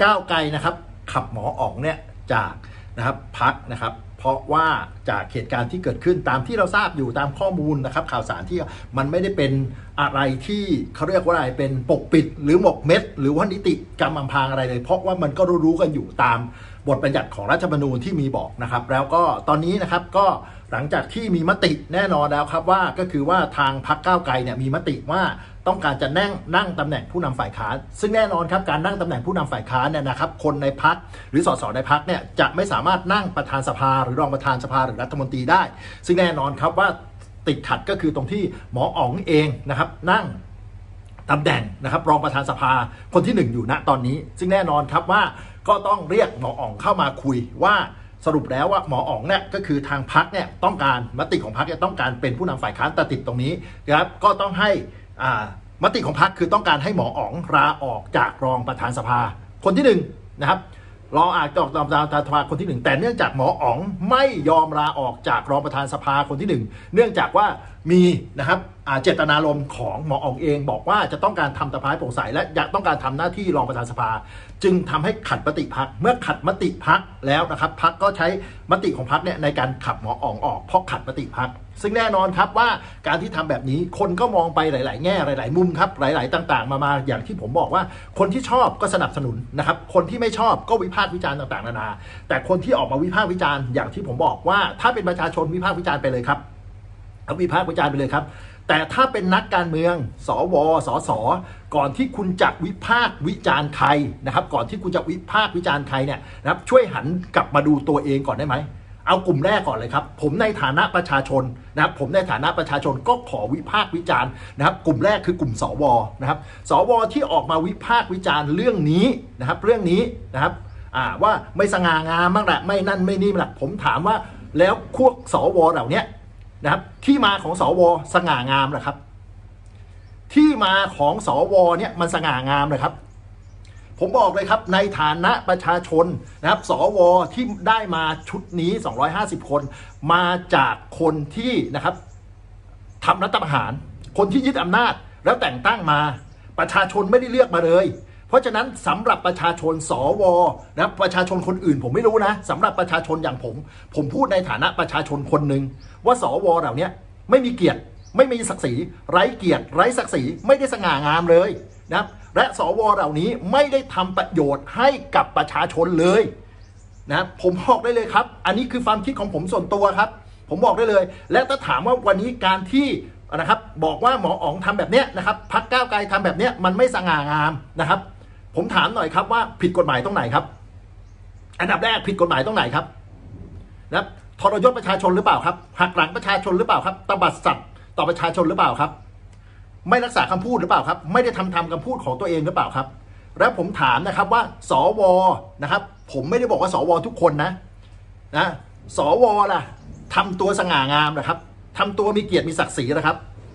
ก้าวไกลนะครับขับหมออ๋องเนี่ยจากนะครับพรรคนะครับเพราะว่าจากเหตุการณ์ที่เกิดขึ้นตามที่เราทราบอยู่ตามข้อมูลนะครับข่าวสารที่มันไม่ได้เป็นอะไรที่เขาเรียกว่าอะไรเป็นปกปิดหรือหมกเม็ดหรือว่านิติกรรมอำพรางอะไรเลยเพราะว่ามันก็รู้กันอยู่ตามบทบัญญัติของรัฐธรรมนูญที่มีบอกนะครับแล้วก็ตอนนี้นะครับก็หลังจากที่มีมติแน่นอนแล้วครับว่าก็คือว่าทางพรรคก้าวไกลเนี่ยมีมติว่าต้องการจะนั่งตำแหน่งผู้นำฝ่ายค้านซึ่งแน่นอนครับการนั่งตำแหน่งผู้นำฝ่ายค้านเนี่ยนะครับคนในพรรคหรือสสในพรรคเนี่ยจะไม่สามารถนั่งประธานสภาหรือรองประธานสภาหรือรัฐมนตรีได้ซึ่งแน่นอนครับว่าติดขัดก็คือตรงที่หมออ๋องเองนะครับนั่งตำแหน่งนะครับรองประธานสภาคนที่1อยู่ณตอนนี้ซึ่งแน่นอนครับว่าก็ต้องเรียกหมออ๋องเข้ามาคุยว่าสรุปแล้วว่าหมออ๋องเนี่ยก็คือทางพรรคเนี่ยต้องการมติของพรรคเนี่ยต้องการเป็นผู้นำฝ่ายค้านแต่ติดตรงนี้นะครับก็ต้องให้มติของพรรคคือต้องการให้หมออ๋องลาออกจากรองประธานสภาคนที่1นะครับรองออกจากรองประธานสภาคนที่1แต่เนื่องจากหมออ๋องไม่ยอมลาออกจากรองประธานสภาคนที่1เนื่องจากว่ามีนะครับเจตนารมณ์ของหมออ๋องเองบอกว่าจะต้องการทำสภาโปร่งใสและอยากต้องการทำหน้าที่รองประธานสภาจึงทำให้ขัดมติพรรคเมื่อขัดมติพรรคแล้วนะครับพรรคก็ใช้มติของพรรคเนี่ยในการขับหมออ๋องออกเพราะขัดมติพรรคซึ่งแน่นอนครับว่าการที่ทำแบบนี้คนก็มองไปหลายๆแง่หลายๆมุมครับหลายๆต่างๆมาอย่างที่ผมบอกว่าคนที่ชอบก็สนับสนุนนะครับคนที่ไม่ชอบก็วิพากษ์วิจารณ์ต่างๆนานาแต่คนที่ออกมาวิพากษ์วิจารณ์อย่างที่ผมบอกว่าถ้าเป็นประชาชนวิพากษ์วิจารณ์ไปเลยครับวิพากษ์วิจารณ์ไปเลยครับแต่ถ้าเป็นนักการเมืองสวสสก่อนที่คุณจะวิพากษ์วิจารณ์ใครนะครับก่อนที่คุณจะวิพากษ์วิจารณ์ใครเนี่ยนะครับช่วยหันกลับมาดูตัวเองก่อนได้ไหมเอากลุ่มแรกก่อนเลยครับผมในฐานะประชาชนนะครับผมในฐานะประชาชนก็ขอวิพากษ์วิจารณ์นะครับกลุ่มแรกคือกลุ่มสวนะครับสวที่ออกมาวิพากษ์วิจารณ์เรื่องนี้นะครับเรื่องนี้นะครับว่าไม่สง่างามบ้างแหละไม่นั่นไม่นี่แหละผมถามว่าแล้วพวกสวเหล่านี้นะครับที่มาของสวสง่างามเหรอครับที่มาของสวเนี่ยมันสง่างามเลยครับผมบอกเลยครับในฐานะประชาชนนะครับสวที่ได้มาชุดนี้250คนมาจากคนที่นะครับทำรัฐประหารคนที่ยึดอำนาจแล้วแต่งตั้งมาประชาชนไม่ได้เลือกมาเลยเพราะฉะนั้นสำหรับประชาชนสวนะประชาชนคนอื่นผมไม่รู้นะสำหรับประชาชนอย่างผมพูดในฐานะประชาชนคนหนึ่งว่าสวเหล่านี้ไม่มีเกียรติไม่มีศักดิ์ศรีไร้เกียรติไร้ศักดิ์ศรีไม่ได้สง่างามเลยนะและสวเหล่านี้ไม่ได้ทำประโยชน์ให้กับประชาชนเลยนะผมบอกได้เลยครับอันนี้คือความคิดของผมส่วนตัวครับผมบอกได้เลยและถ้าถามว่าวันนี้การที่นะครับบอกว่าหมออ๋องทำแบบเนี้ยนะครับพรรคก้าวไกลทำแบบเนี้ยมันไม่สง่างามนะครับผมถามหน่อยครับว่าผิดกฎหมายตรงไหนครับอันดับแรกผิดกฎหมายตรงไหนครับนะทรยศประชาชนหรือเปล่าครับหักหลังประชาชนหรือเปล่าครับตบัดสัตว์ต่อประชาชนหรือเปล่าครับไม่รักษาคำพูดหรือเปล่าครับไม่ได้ทำคำพูดของตัวเองหรือเปล่าครับและผมถามนะครับว่าสวนะครับผมไม่ได้บอกว่าสวทุกคนนะสวล่ะทำตัวสง่างามนะครับทำตัวมีเกียรติมีศักดิ์ศรีนะครับ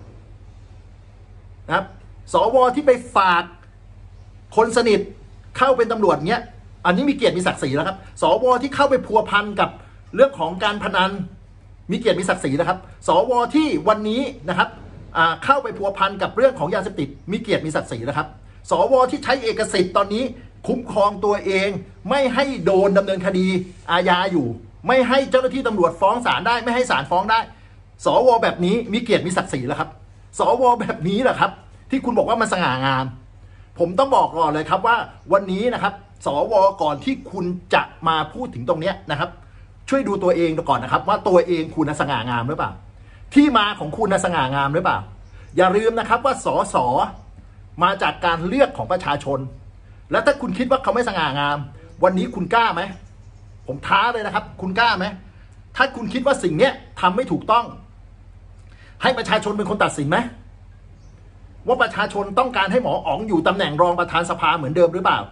สวที่ไปฝากคนสนิทเข้าเป็นตำรวจเงี้ยอันนี้มีเกียรติมีศักดิ์ศรีแล้วครับสวที่เข้าไปพัวพันกับเรื่องของการพนันมีเกียรติมีศักดิ์ศรีนะครับสวที่วันนี้นะครับเข้าไปพัวพันกับเรื่องของยาเสพติดมีเกียรติมีศักดิ์ศรีนะครับสวที่ใช้เอกสิทธิ์ตอนนี้คุ้มครองตัวเองไม่ให้โดนดำเนินคดีอาญาอยู่ไม่ให้เจ้าหน้าที่ตำรวจฟ้องศาลได้ไม่ให้ศาลฟ้องได้สวแบบนี้มีเกียรติมีศักดิ์ศรีแล้วครับสวแบบนี้แหละครับที่คุณบอกว่ามันสง่างามผมต้องบอกก่อนเลยครับว่าวันนี้นะครับสวก่อนที่คุณจะมาพูดถึงตรงนี้นะครับช่วยดูตัวเองก่อนนะครับว่าตัวเองคุณสง่างามหรือเปล่าที่มาของคุณสง่างามหรือเปล่าอย่าลืมนะครับว่าสสมาจากการเลือกของประชาชนและถ้าคุณคิดว่าเขาไม่สง่างามวันนี้คุณกล้าไหมผมท้าเลยนะครับคุณกล้าไหมถ้าคุณคิดว่าสิ่งนี้ทำไม่ถูกต้องให้ประชาชนเป็นคนตัดสินไหมว่าประชาชนต้องการให้หมออ๋องอยู่ตำแหน่งรองประธานสภาเหมือนเดิมหรือเปล่า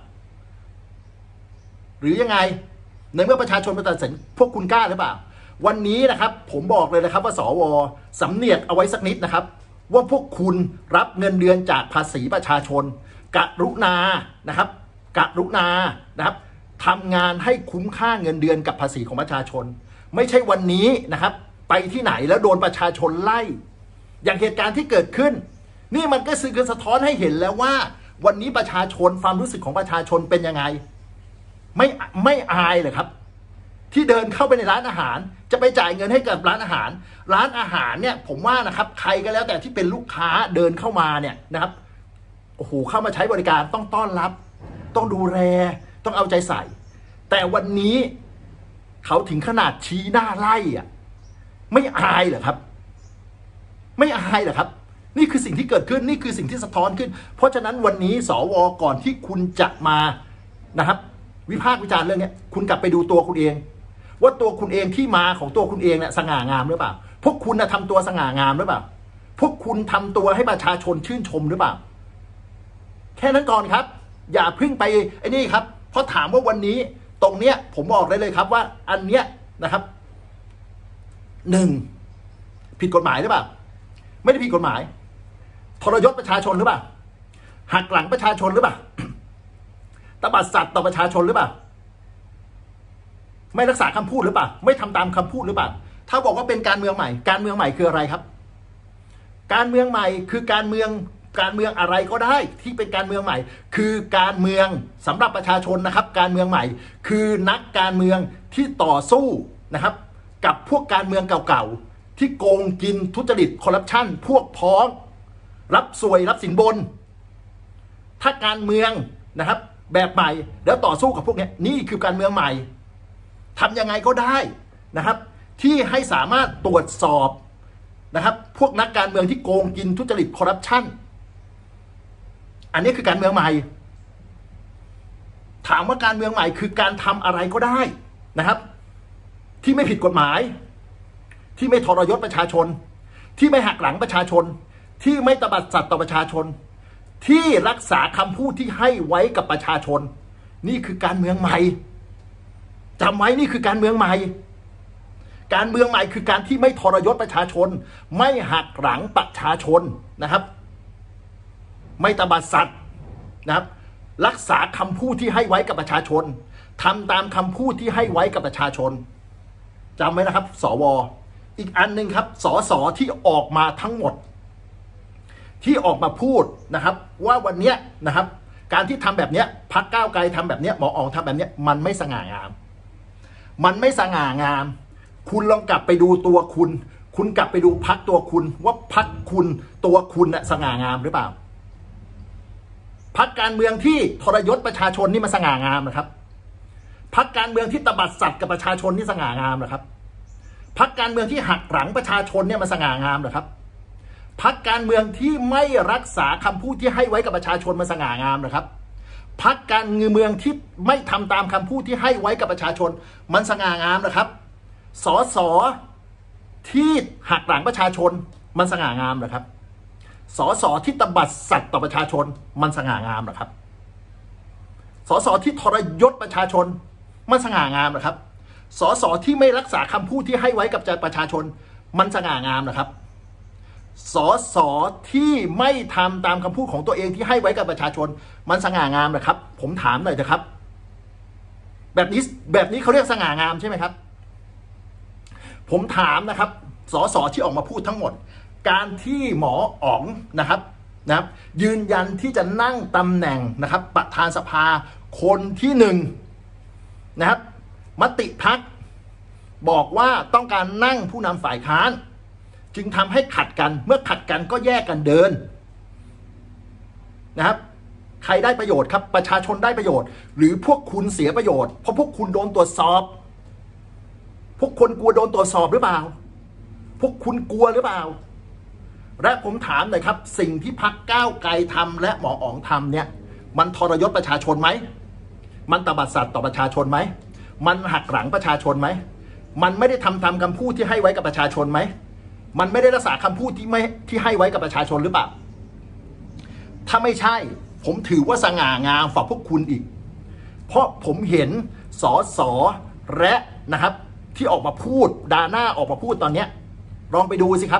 หรือยังไงในเมื่อประชาชนเป็นตัดสินพวกคุณกล้าหรือเปล่าวันนี้นะครับผมบอกเลยนะครับว่าสวสำเนียกเอาไว้สักนิดนะครับว่าพวกคุณรับเงินเดือนจากภาษีประชาชนกรุณานะครับทำงานให้คุ้มค่าเงินเดือนกับภาษีของประชาชนไม่ใช่วันนี้นะครับไปที่ไหนแล้วโดนประชาชนไล่อย่างเหตุการณ์ที่เกิดขึ้นนี่มันก็สื่อสะท้อนให้เห็นแล้วว่าวันนี้ประชาชนความรู้สึกของประชาชนเป็นยังไงไม่อายเลยครับที่เดินเข้าไปในร้านอาหารจะไปจ่ายเงินให้กับร้านอาหารเนี่ยผมว่านะครับใครก็แล้วแต่ที่เป็นลูกค้าเดินเข้ามาเนี่ยนะครับโอ้โหเข้ามาใช้บริการต้องต้อนรับต้องดูแลต้องเอาใจใส่แต่วันนี้เขาถึงขนาดชี้หน้าไล่อะไม่อายเหรอครับไม่อายเหรอครับนี่คือสิ่งที่เกิดขึ้นนี่คือสิ่งที่สะท้อนขึ้นเพราะฉะนั้นวันนี้สวก่อนที่คุณจะมานะครับวิพากษ์วิจารณ์เรื่องนี้คุณกลับไปดูตัวคุณเองว่าตัวคุณเองที่มาของตัวคุณเองเนี่ยสง่างามหรือเปล่าพวกคุณทำตัวสง่างามหรือเปล่าพวกคุณทำตัวให้ประชาชนชื่นชมหรือเปล่าแค่นั้นก่อนครับอย่าพึ่งไปไอ้นี่ครับเพราะถามว่าวันนี้ตรงเนี้ยผมบอกได้เลยครับว่าอันเนี้ยนะครับ1ผิดกฎหมายหรือเปล่าไม่ได้ผิดกฎหมายทรยศประชาชนหรือเปล่าหักหลังประชาชนหรือเปล่าตบัดสัตว์ต่อประชาชนหรือเปล่าไม่รักษาคำพูดหรือเปล่าไม่ทำตามคำพูดหรือเปล่าถ้าบอกว่าเป็นการเมืองใหม่การเมืองใหม่คืออะไรครับการเมืองใหม่คือการเมืองอะไรก็ได้ที่เป็นการเมืองใหม่คือการเมืองสำหรับประชาชนนะครับการเมืองใหม่คือนักการเมืองที่ต่อสู้นะครับกับพวกการเมืองเก่าๆที่โกงกินทุจริตคอร์รัปชันพวกพ้องรับสวยรับสินบนถ้าการเมืองนะครับแบบใหม่แล้วต่อสู้กับพวกนี้นี่คือการเมืองใหม่ทำยังไงก็ได้นะครับที่ให้สามารถตรวจสอบนะครับพวกนักการเมืองที่โกงกินทุจริตคอร์รัปชันอันนี้คือการเมืองใหม่ถามว่าการเมืองใหม่คือการทำอะไรก็ได้นะครับที่ไม่ผิดกฎหมายที่ไม่ทรยศประชาชนที่ไม่หักหลังประชาชนที่ไม่ตบัดสัตว์ต่อประชาชนที่รักษาคำพูดที่ให้ไว้กับประชาชนนี่คือการเมืองใหม่จำไว้นี่คือการเมืองใหม่การเมืองใหม่คือการที่ไม่ทรยศประชาชนไม่หักหลังประชาชนนะครับไม่ตบัดสัตว์นะครับรักษาคำพูดที่ให้ไว้กับประชาชนทำตามคำพูดที่ให้ไว้กับประชาชนจำไว้นะครับสวอีกอันหนึ่งครับสสที่ออกมาทั้งหมดที่ออกมาพูดนะครับว่าวันนี้นะครับการที่ทำแบบนี้พรรคก้าวไกลทำแบบนี้หมออ๋องทำแบบนี้มันไม่สง่างามมันไม่สง่างามคุณลองกลับไปดูตัวคุณกลับไปดูพรรคตัวคุณว่าพรรคคุณตัวคุณน่ะสง่างามหรือเปล่าพรรคการเมืองที่ทรยศประชาชนนี่มันสง่างามนะครับพรรคการเมืองที่ตบัดสัตว์กับประชาชนนี่สง่างามนะครับพรรคการเมืองที่หักหลังประชาชนเนี่ยมันสง่างามนะครับพรรคการเมืองที่ไม่รักษาคำพูดที่ให้ไว้กับประชาชนมันสง่างามนะครับพรรคการเมืองที่ไม่ทำตามคำพูดที่ให้ไว้กับประชาชนมันสง่างามนะครับสสที่หักหลังประชาชนมันสง่างามนะครับสสที่ตบัดสัตว์ต่อประชาชนมันสง่างามนะครับสสที่ทรยศประชาชนมันสง่างามนะครับสสที่ไม่รักษาคำพูดที่ให้ไว้กับประชาชนมันสง่างามนะครับสสที่ไม่ทำตามคำพูดของตัวเองที่ให้ไว้กับประชาชนมันสง่างามนะครับผมถามหน่อยเถอะครับแบบนี้เขาเรียกสง่างามใช่ไหมครับผมถามนะครับสสที่ออกมาพูดทั้งหมดการที่หมออ๋องนะครับยืนยันที่จะนั่งตำแหน่งนะครับประธานสภาคนที่1นะครับมติพรรคบอกว่าต้องการนั่งผู้นำฝ่ายค้านจึงทำให้ขัดกันเมื่อขัดกันก็แยกกันเดินนะครับใครได้ประโยชน์ครับประชาชนได้ประโยชน์หรือพวกคุณเสียประโยชน์เพราะพวกคุณโดนตรวจสอบพวกคนกลัวโดนตรวจสอบหรือเปล่าพวกคุณกลัวหรือเปล่าและผมถามหน่อยครับสิ่งที่พรรคก้าวไกลทำและหมออ๋องทำเนี่ยมันทรยศประชาชนไหมมันตบัดสัตว์ต่อประชาชนไหมมันหักหลังประชาชนไหมมันไม่ได้ทำตามคำพูดที่ให้ไว้กับประชาชนไหมมันไม่ได้รักษาคำพูดที่ให้ไว้กับประชาชนหรือเปล่าถ้าไม่ใช่ผมถือว่าสง่างามฝ่าพวกคุณอีกเพราะผมเห็นสสและนะครับที่ออกมาพูดดาหน้าออกมาพูดตอนนี้ลองไปดูสิครับ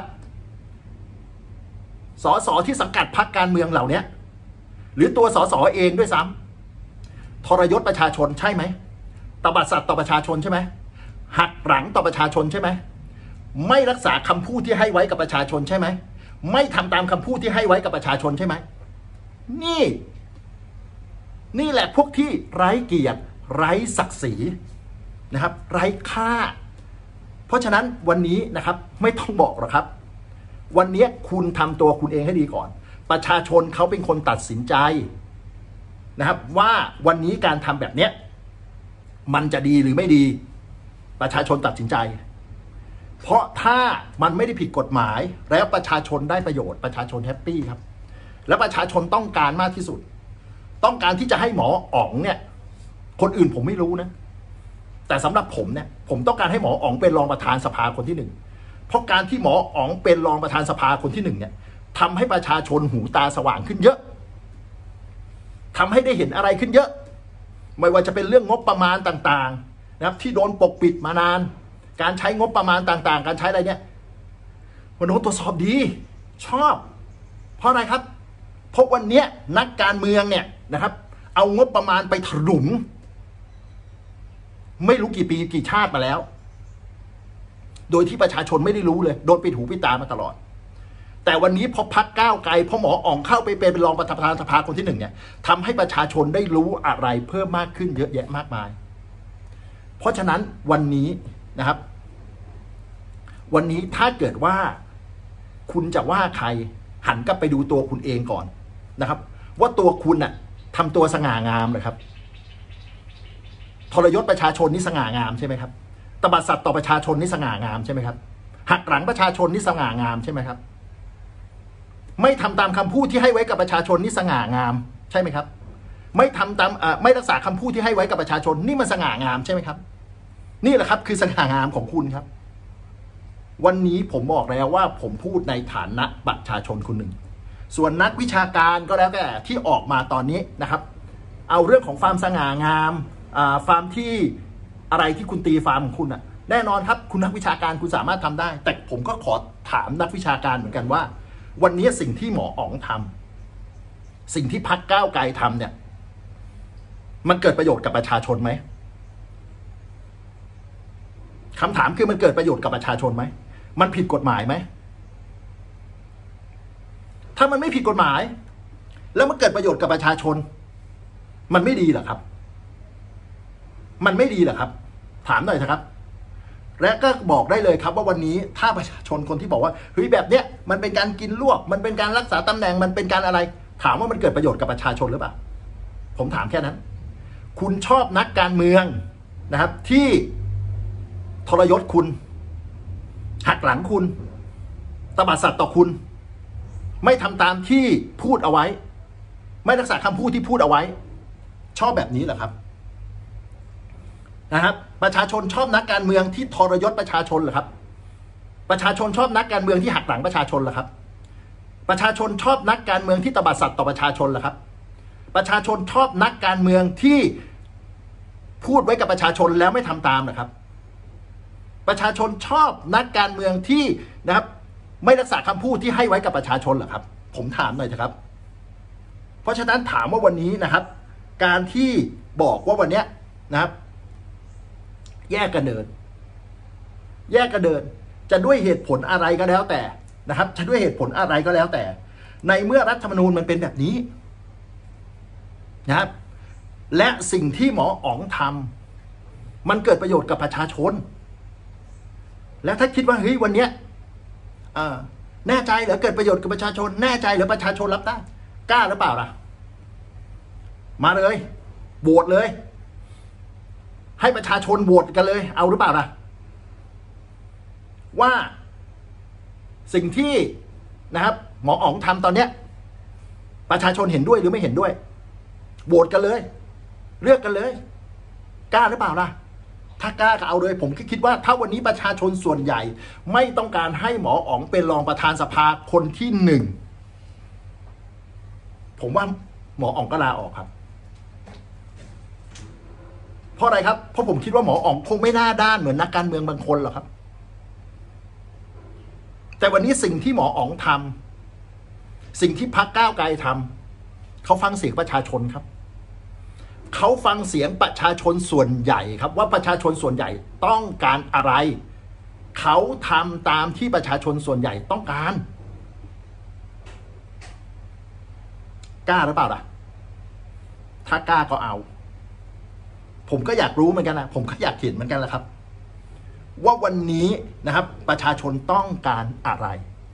สสที่สังกัดพรรคการเมืองเหล่านี้หรือตัวสสเองด้วยซ้ำทรยศประชาชนใช่ไหมตบัดสัตว์ต่อประชาชนใช่ไหมหักหลังต่อประชาชนใช่ไหมไม่รักษาคำพูดที่ให้ไว้กับประชาชนใช่ไหมไม่ทำตามคำพูดที่ให้ไว้กับประชาชนใช่ไหมนี่แหละพวกที่ไร้เกียรติไร้ศักดิ์ศรีนะครับไร้ค่าเพราะฉะนั้นวันนี้นะครับไม่ต้องบอกหรอกครับวันนี้คุณทำตัวคุณเองให้ดีก่อนประชาชนเขาเป็นคนตัดสินใจนะครับว่าวันนี้การทำแบบเนี้ยมันจะดีหรือไม่ดีประชาชนตัดสินใจเพราะถ้ามันไม่ได้ผิดกฎหมายแล้วประชาชนได้ประโยชน์ประชาชนแฮปปี้ครับและประชาชนต้องการมากที่สุดต้องการที่จะให้หมออ๋องเนี่ยคนอื่นผมไม่รู้นะแต่สำหรับผมเนี่ยผมต้องการให้หมออ๋องเป็นรองประธานสภาคนที่หนึ่งเพราะการที่หมออ๋องเป็นรองประธานสภาคนที่หนึ่งเนี่ยทำให้ประชาชนหูตาสว่างขึ้นเยอะทำให้ได้เห็นอะไรขึ้นเยอะไม่ว่าจะเป็นเรื่องงบประมาณต่างๆนะครับที่โดนปกปิดมานานการใช้งบประมาณต่างๆการใช้อะไรเนี่ยมันโดนตรวจสอบดีชอบเพราะอะไรครับเพราะวันนี้นักการเมืองเนี่ยนะครับเอางบประมาณไปถลุงไม่รู้กี่ปีกี่ชาติมาแล้วโดยที่ประชาชนไม่ได้รู้เลยโดนปิดหูปิดตามาตลอดแต่วันนี้พอพรรคก้าวไกลพอหมออ๋องเข้าไปเป็นรองประธานสภาคนที่หนึ่งเนี่ยทำให้ประชาชนได้รู้อะไรเพิ่มมากขึ้นเยอะแยะมากมายเพราะฉะนั้นวันนี้นะครับวันนี้ถ้าเกิดว่าคุณจะว่าใครหันกลับไปดูตัวคุณเองก่อนนะครับว่าตัวคุณน่ะทำตัวสง่างามเลยครับทรยศประชาชนนี่สง่างามใช่ไหมครับตบัดสัตว์ต่อประชาชนนี่สง่างามใช่ไหมครับหักหลังประชาชนนี่สง่างามใช่ไหมครับไม่ทำตามคำพูดที่ให้ไว้กับประชาชนนี่สง่างามใช่ไหมครับไม่ทำตามไม่รักษาคำพูดที่ให้ไว้กับประชาชนนี่มันสง่างามใช่ไหมครับนี่แหละครับคือสง่างามของคุณครับวันนี้ผมบอกแล้วว่าผมพูดในฐานะประชาชนคนหนึ่งส่วนนักวิชาการก็แล้วแต่ที่ออกมาตอนนี้นะครับเอาเรื่องของฟาร์มสง่างามฟาร์มที่อะไรที่คุณตีฟาร์มของคุณอ่ะแน่นอนครับคุณนักวิชาการคุณสามารถทำได้แต่ผมก็ขอถามนักวิชาการเหมือนกันว่าวันนี้สิ่งที่หมออ๋องทำสิ่งที่พรรคก้าวไกลทำเนี่ยมันเกิดประโยชน์กับประชาชนไหมคำถามคือมันเกิดประโยชน์กับประชาชนไหมมันผิดกฎหมายไหมถ้ามันไม่ผิดกฎหมายแล้วมันเกิดประโยชน์กับประชาชนมันไม่ดีเหรอครับมันไม่ดีเหรอครับถามหน่อยนะครับและก็บอกได้เลยครับว่าวันนี้ถ้าประชาชนคนที่บอกว่าเฮ้ยแบบเนี้ยมันเป็นการกินลวกมันเป็นการรักษาตำแหน่งมันเป็นการอะไรถามว่ามันเกิดประโยชน์กับประชาชนหรือเปล่าผมถามแค่นั้นคุณชอบนักการเมืองนะครับที่ทรยศคุณหักหลังคุณตบัดสัตว์ต่อคุณไม่ทำตามที่พูดเอาไว้ไม่รักษาคำพูดที่พูดเอาไว้ชอบแบบนี้เหรอครับนะครับประชาชนชอบนักการเมืองที่ทรยศประชาชนเหรอครับประชาชนชอบนักการเมืองที่หักหลังประชาชนเหรอครับประชาชนชอบนักการเมืองที่ตบัดสัตว์ต่อประชาชนเหรอครับประชาชนชอบนักการเมืองที่พูดไว้กับประชาชนแล้วไม่ทำตามเหรอครับประชาชนชอบนักการเมืองที่นะครับไม่รักษาคำพูดที่ให้ไว้กับประชาชนเหรอครับผมถามหน่อยเถอะครับเพราะฉะนั้นถามว่าวันนี้นะครับการที่บอกว่าวันนี้นะครับแยกกันเดินจะด้วยเหตุผลอะไรก็แล้วแต่นะครับจะด้วยเหตุผลอะไรก็แล้วแต่ในเมื่อรัฐธรรมนูญมันเป็นแบบนี้นะครับและสิ่งที่หมออ๋องทำมันเกิดประโยชน์กับประชาชนและถ้าคิดว่าเฮ้ยวันเนี้ยแน่ใจเหรอเกิดประโยชน์กับประชาชนแน่ใจเหรอประชาชนรับได้กล้าหรือเปล่าล่ะมาเลยโหวตเลยให้ประชาชนโหวตกันเลยเอาหรือเปล่าล่ะว่าสิ่งที่นะครับหมออ๋องทำตอนเนี้ยประชาชนเห็นด้วยหรือไม่เห็นด้วยโหวตกันเลยเลือกกันเลยกล้าหรือเปล่าล่ะถ้ากล้าก็เอาเลยผมคิดว่าถ้าวันนี้ประชาชนส่วนใหญ่ไม่ต้องการให้หมออ๋องเป็นรองประธานสภาคนที่หนึ่งผมว่าหมออ๋องก็ลาออกครับเพราะอะไรครับเพราะผมคิดว่าหมออ๋องคงไม่หน้าด้านเหมือนนักการเมืองบางคนหรอกครับแต่วันนี้สิ่งที่หมออ๋องทำสิ่งที่พรรคก้าวไกลทำเขาฟังเสียงประชาชนครับเขาฟังเสียงประชาชนส่วนใหญ่ครับว่าประชาชนส่วนใหญ่ต้องการอะไรเขาทำตามที่ประชาชนส่วนใหญ่ต้องการกล้าหรือเปล่าล่ะถ้ากล้าก็เอาผมก็อยากรู้เหมือนกันนะผมก็อยากเห็นเหมือนกันแหละครับว่าวันนี้นะครับประชาชนต้องการอะไร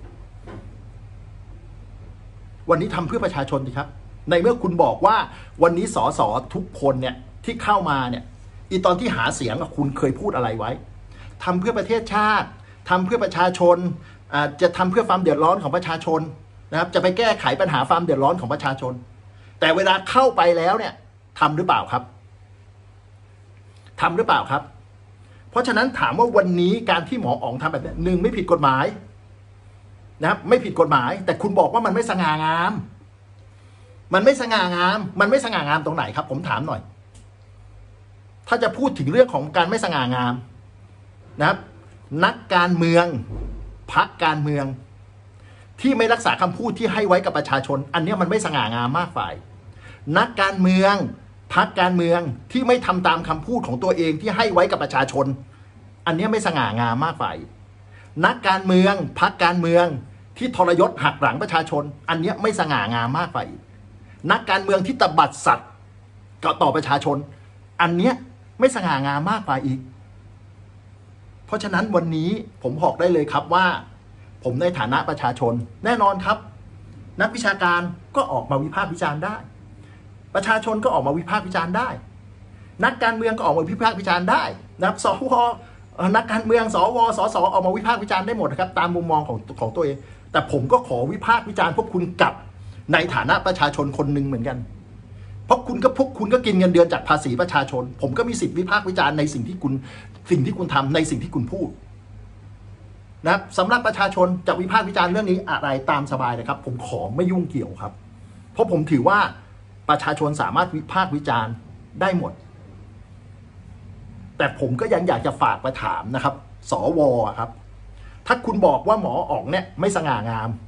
วันนี้ทำเพื่อประชาชนดีครับในเมื่อคุณบอกว่าวันนี้สสทุกคนเนี่ยที่เข้ามาเนี่ยตอนที่หาเสียงคุณเคยพูดอะไรไว้ทำเพื่อประเทศชาติทำเพื่อประชาชนจะทำเพื่อความเดือดร้อนของประชาชนนะครับจะไปแก้ไขปัญหาความเดือดร้อนของประชาชนแต่เวลาเข้าไปแล้วเนี่ยทำหรือเปล่าครับทำหรือเปล่าครับเพราะฉะนั้นถามว่าวันนี้การที่หมออ๋องทำแบบนี้หนึ่งไม่ผิดกฎหมายนะครับไม่ผิดกฎหมายแต่คุณบอกว่ามันไม่สง่างามมันไม่สง่างามมันไม่สง่างามตรงไหนครับผมถามหน่อยถ้าจะพูดถึงเรื่องของการไม่สง่างามนะครับนักการเมืองพรรคการเมืองที่ไม่รักษาคำพูดที่ให้ไว้กับประชาชนอันนี้มันไม่สง่างามมากฝ่ายนักการเมืองพรรคการเมืองที่ไม่ทำตามคำพูดของตัวเองที่ให้ไว้กับประชาชนอันนี้ไม่สง่างามมากฝ่ายนักการเมืองพรรคการเมืองที่ทรยศหักหลังประชาชนอันนี้ไม่สง่างามมากฝ่ายนักการเมืองที่ตบัดสัตว์ต่อประชาชนอันนี้ไม่สง่างามมากฝ่ายอีกเพราะฉะนั้นวันนี้ผมบอกได้เลยครับว่าผมในฐานะประชาชนแน่นอนครับนักวิชาการก็ออกมาวิพากษ์วิจารณ์ได้ประชาชนก็ออกมาวิพากษ์วิจารณ์ได้นักการเมืองก็ออกมาวิพากษ์วิจารณ์ได้นะครับสวนักการเมืองสวสสออกมาวิพากษ์วิจารณ์ได้หมดนะครับตามมุมมองของตัวเองแต่ผมก็ขอวิพากษ์วิจารณ์พวกคุณกลับในฐานะประชาชนคนหนึ่งเหมือนกันเพราะพวกคุณก็กินเงินเดือนจากภาษีประชาชนผมก็มีสิทธิวิพากษ์วิจารณ์ในสิ่งที่คุณทำในสิ่งที่คุณพูดนะครับสำหรับประชาชนจะวิพากษ์วิจารณ์เรื่องนี้อะไรตามสบายเลยครับผมขอไม่ยุ่งเกี่ยวครับเพราะผมถือว่าประชาชนสามารถวิพากษ์วิจารณ์ได้หมดแต่ผมก็ยังอยากจะฝากไปถามนะครับสวครับถ้าคุณบอกว่าหมออ๋องเนี่ยไม่สง่างาม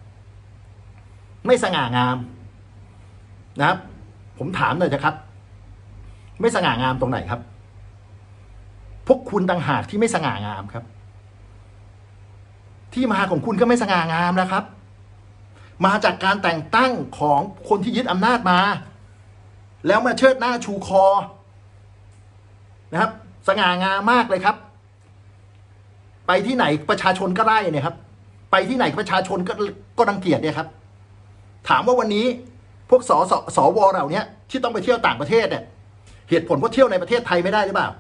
นะครับผมถามหน่อยนะครับไม่สง่างามตรงไหนครับพวกคุณต่างหากที่ไม่สง่างามครับที่มาของคุณก็ไม่สง่างามนะครับมาจากการแต่งตั้งของคนที่ยึดอำนาจมาแล้วมาเชิดหน้าชูคอนะครับสง่างามมากเลยครับไปที่ไหนประชาชนก็ไล่เนี่ยครับไปที่ไหนประชาชนก็รังเกียจเนี่ยครับถามว่าวันนี้พวกสวเหล่านี้ที่ต้องไปเที่ยวต่างประเทศเนี่ยเหตุผลว่าเที่ยวในประเทศไทยไม่ได้หรือเปล่า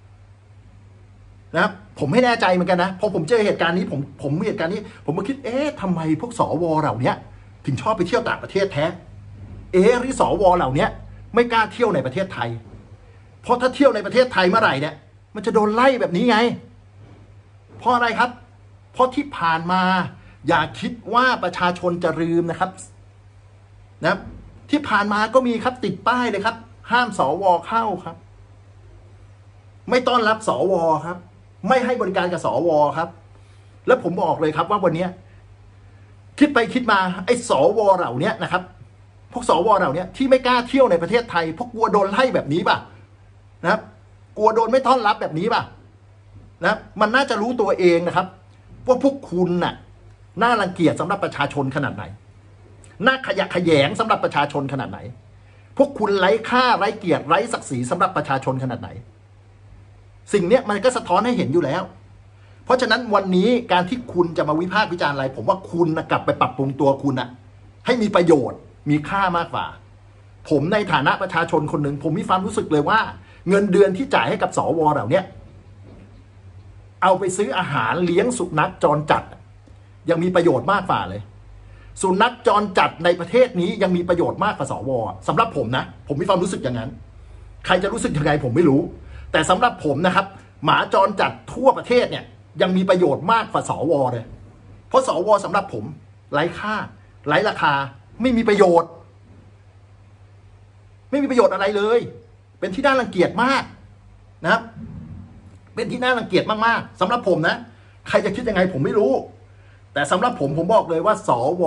นะครับผมไม่แน่ใจเหมือนกันนะพอผมเจอเหตุการณ์นี้ผมเหตุการณ์นี้ผมก็คิดทำไมพวกสวเหล่านี้ถึงชอบไปเที่ยวต่างประเทศแท้หรือสวเหล่านี้ไม่กล้าเที่ยวในประเทศไทยเพราะถ้าเที่ยวในประเทศไทยเมื่อไหร่เนี่ยมันจะโดนไล่แบบนี้ไงเพราะอะไรครับเพราะที่ผ่านมาอย่าคิดว่าประชาชนจะลืมนะครับที่ผ่านมาก็มีครับติดป้ายเลยครับห้ามสวเข้าครับไม่ต้อนรับสวครับไม่ให้บริการกับสวครับแล้วผมบอกเลยครับว่าวันนี้คิดไปคิดมาไอ้สวเหล่านี้นะครับพวกสวเหล่านี้ที่ไม่กล้าเที่ยวในประเทศไทยพวกกลัวโดนไล่แบบนี้ป่ะนะครับกลัวโดนไม่ต้อนรับแบบนี้ป่ะนะมันน่าจะรู้ตัวเองนะครับว่าพวกคุณน่ะน่ารังเกียจสำหรับประชาชนขนาดไหนน่าขยะแขยงสำหรับประชาชนขนาดไหนพวกคุณไร้ค่าไร้เกียรติไร้ศักดิ์ศรีสำหรับประชาชนขนาดไหนสิ่งนี้มันก็สะท้อนให้เห็นอยู่แล้วเพราะฉะนั้นวันนี้การที่คุณจะมาวิพากษ์วิจารณ์อะไรผมว่าคุณกลับไปปรับปรุงตัวคุณน่ะให้มีประโยชน์มีค่ามากกว่าผมในฐานะประชาชนคนหนึ่งผมมีความรู้สึกเลยว่าเงินเดือนที่จ่ายให้กับสวเหล่านี้เอาไปซื้ออาหารเลี้ยงสุนัขจรจัดยังมีประโยชน์มากกว่าเลยสุนัขจรจัดในประเทศนี้ยังมีประโยชน์มากกว่าสวสำหรับผมนะผมมีความรู้สึกอย่างนั้นใครจะรู้สึกยังไงผมไม่รู้แต่สำหรับผมนะครับหมาจรจัดทั่วประเทศเนี่ยยังมีประโยชน์มากกว่าสวเลยเพราะสวสำหรับผมไร้ค่าไร้ราคาไม่มีประโยชน์อะไรเลยเป็นที่น่ารังเกียจมากนะครับเป็นที่น่ารังเกียจมากๆสำหรับผมนะใครจะคิดยังไงผมไม่รู้แต่สำหรับผมบอกเลยว่าสว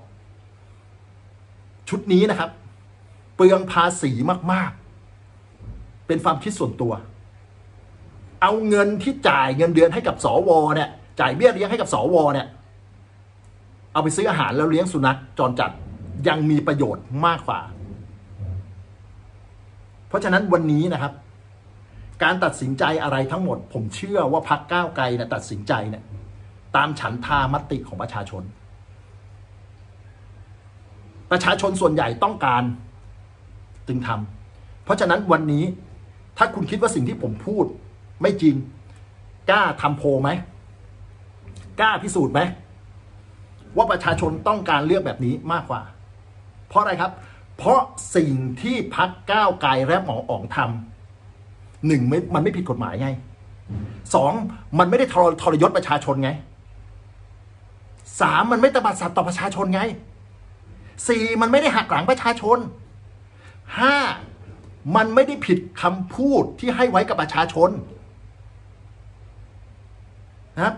ชุดนี้นะครับเปลืองภาษีมากๆเป็นความคิดส่วนตัวเอาเงินที่จ่ายเงินเดือนให้กับสวเนี่ยจ่ายเบี้ยเลี้ยงให้กับสวเนี่ยเอาไปซื้ออาหารแล้วเลี้ยงสุนัขจรจัดยังมีประโยชน์มากกว่าเพราะฉะนั้นวันนี้นะครับการตัดสินใจอะไรทั้งหมดผมเชื่อว่าพรรคก้าวไกลเนี่ยตัดสินใจเนี่ยตามฉันทามติของประชาชนส่วนใหญ่ต้องการจึงทำเพราะฉะนั้นวันนี้ถ้าคุณคิดว่าสิ่งที่ผมพูดไม่จริงกล้าทำโพลไหมกล้าพิสูจน์ไหมว่าประชาชนต้องการเลือกแบบนี้มากกว่าเพราะอะไรครับเพราะสิ่งที่พรรคก้าวไกลและหมออ๋องทำหนึ่งมันไม่ผิดกฎหมายไงสองมันไม่ได้ทรยศประชาชนไงสามมันไม่ตบัดสัตว์ต่อประชาชนไงสี่มันไม่ได้หักหลังประชาชนห้ามันไม่ได้ผิดคำพูดที่ให้ไว้กับประชาชนนะครับ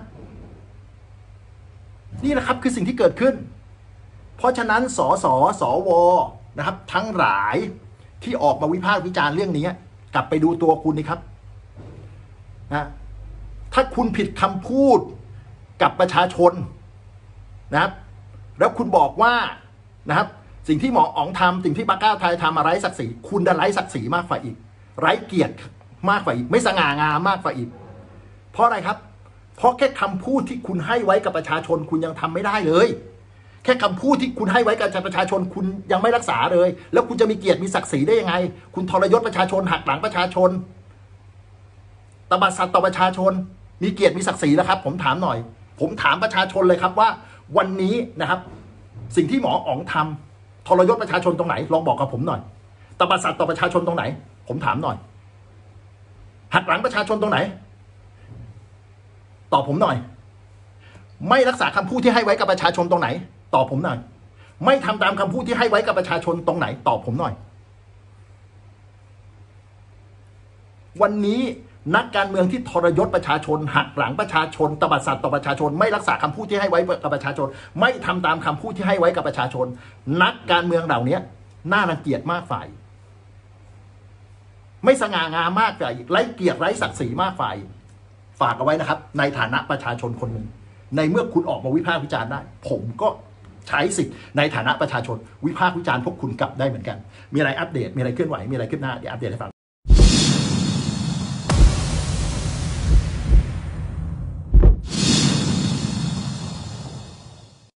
นี่นะครับคือสิ่งที่เกิดขึ้นเพราะฉะนั้นสวนะครับทั้งหลายที่ออกมาวิพากษ์วิจารณ์เรื่องนี้กลับไปดูตัวคุณนี่ครับนะถ้าคุณผิดคำพูดกับประชาชนนะครับแล้วคุณบอกว่านะครับสิ่งที่หมออ๋องทำสิ่งที่พรรคก้าวไกลทำอะไรศักดิ์ศรีคุณจะไร้ศักดิ์ศรีมากกว่าอีกไร้เกียรติมากกว่าอีกไม่สง่างามมากกว่าอีกเพราะอะไรครับเพราะแค่คำพูดที่คุณให้ไว้กับประชาชนคุณยังทำไม่ได้เลยแค่คำพูดที่คุณให้ไว้กับประชาชนคุณยังไม่รักษาเลยแล้วคุณจะมีเกียรติมีศักดิ์ศรีได้ยังไงคุณทรยศประชาชนหักหลังประชาชนตบัดสัตว์ต่อประชาชนมีเกียรติมีศักดิ์ศรีแล้วครับผมถามหน่อยผมถามประชาชนเลยครับว่าวันนี้นะครับสิ่งที่หมออ๋องทำทรยศประชาชนตรงไหนลองบอกกับผมหน่อยตบัดสัตว์ต่อประชาชนตรงไหนผมถามหน่อยหักหลังประชาชนตรงไหนตอบผมหน่อยไม่รักษาคำพูดที่ให้ไว้กับประชาชนตรงไหนตอบผมหน่อยไม่ทำตามคำพูดที่ให้ไว้กับประชาชนตรงไหนตอบผมหน่อยวันนี้นักการเมืองที่ทรยศประชาชนหักหลังประชาชนตบัดสัตว์ต่อประชาชนไม่รักษาคำพูดที่ให้ไว้กับประชาชนไม่ทำตามคำพูดที่ให้ไว้กับประชาชนนักการเมืองเหล่านี้น่ารังเกียจมากฝ่ายไม่สง่างามมากฝ่ายไร้เกียรติไร้ศักดิ์ศรีมากฝ่ายฝากเอาไว้นะครับในฐานะประชาชนคนหนึ่งในเมื่อคุณออกมาวิพากษ์วิจารณ์ได้ผมก็ใช้สิทธิ์ในฐานะประชาชนวิพากษ์วิจารณ์พวกคุณกลับได้เหมือนกันมีอะไรอัปเดตมีอะไรเคลื่อนไหวมีอะไรขึ้นหน้าเดี๋ยวอัปเดตให้ฟัง